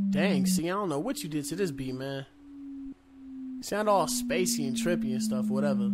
Dang, see, I don't know what you did to this beat, man. You sound all spacey and trippy and stuff, whatever.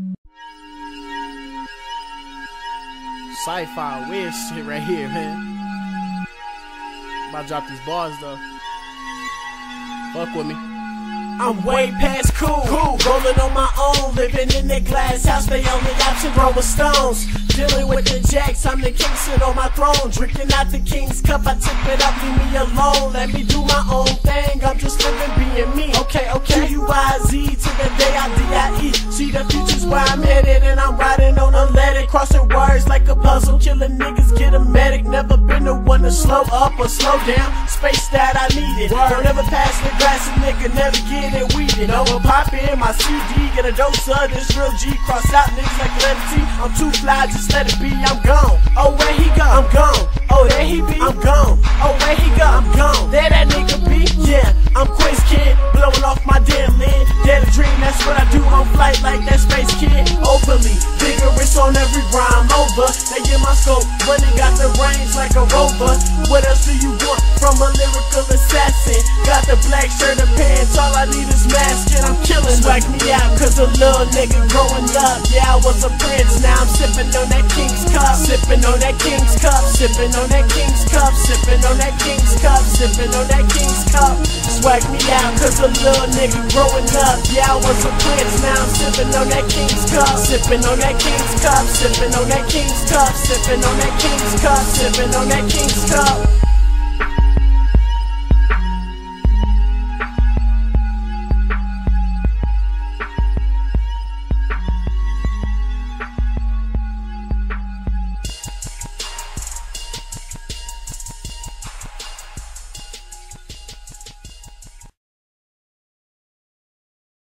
Sci-fi weird shit right here, man. About to drop these bars, though. Fuck with me. I'm way past cool, rolling on my own, living in that glass house, they only option rolling stones. Dealing with the jacks, I'm the king, sit on my throne. Drinking out the king's cup, I tip it up, leave me alone. Let me do my own thing, I'm just living being me. Okay, Q-U-I-Z to the day I D-I-E. See the future's where I'm headed, and I'm riding on a lead, crossing words like a puzzle. Killing niggas, get a medic, never been the one to slow up or slow down. Space that I needed, don't ever pass the grass, a nigga never get it weeded. I'ma pop in my CD, get a dose of this real G. Cross out niggas like letter T. I'm too fly, just let it be, I'm gone. Oh, where he go? I'm gone. Oh, there he be? I'm gone. Oh, where he go? I'm gone. There that nigga be? Yeah, I'm Quizkid, blowing off my damn lid. Dare to dream, that's what I do on flight like that space kid. Overly vigorous on every rhyme over. They get my scope, running got the range like a rover. What else do you want from a lyrical assassin? Got the black shirt and pants, all I need is mask, and I'm killing. Swag me out, cause a little nigga growing up. Yeah, I was a prince, now I'm sipping on that king's cup. Sipping on that king's cup, sipping on that king's cup, sipping on that king's cup, sipping on that king's cup. Swag me out, cause a little nigga growing up. Yeah, I was a prince, now I'm sipping on that king's cup. Sipping on that king's cup, sipping on that king's cup, sipping on that king's cup, sipping on that king's cup.